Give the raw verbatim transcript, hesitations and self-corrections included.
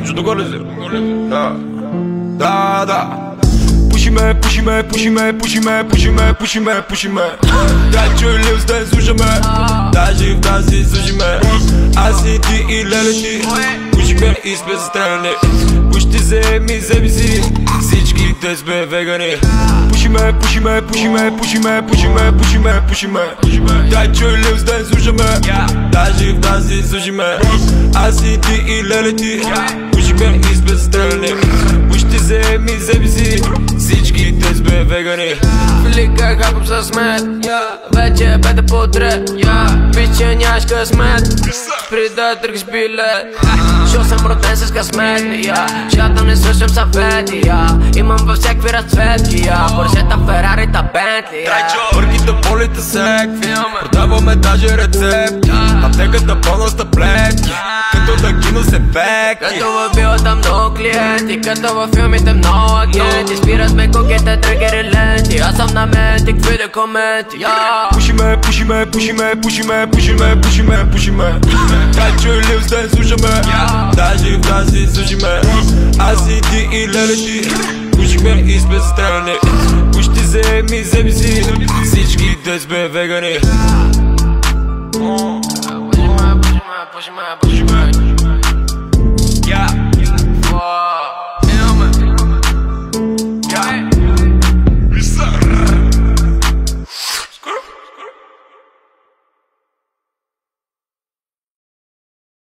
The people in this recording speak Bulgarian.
Что такое? Да, да, да. Пушиме, пушиме, пушиме, пушиме, пушиме, пушиме, пушиме. Дальше левстай, слушаме. Даже в тази слушаме. Аз и ти и леле ти. Пушиме и сме застрелени. Пушти вземи, вземи си. Всичките сме вегани. Пушиме, пушиме, пушиме, пушиме, пушиме, пушиме, пушиме. Дальше левстай, слушаме. Даже в тази слушаме. Аз и ти и леле ти. Пушиме и сме застрелени. Пушти вземи, вземи си. Всичките сме вегани. Велика хапам със смет. Вече бе да потрет. Виж, че нямаш късмет. Спри да тръгаш билет. Шо съм роден с късмет. Шата не слушам съвети. Имам във всякакви разцветки. Поршета, Ферарита, Бентли. Бърките, полите, секви. Продаваме даже рецепти. Аптеката пълна с таблетки. Като да кино се пеки. Като във вилата много клиенти. Като във филмите много агенти. Спират ме куките, тригери ленти. Аз съм на менти, какви документи. Пушиме, пушиме, пушиме, пушиме, пушиме, пушиме, пушиме. Дальше левстай, слушаме. Даже в тази слушаме. Аз и ти и леле ти. Пушиме и сме застрелени. Пушти вземи, вземи си. Всичките сме вегани. Пушиме, пушиме, пушиме, пушиме.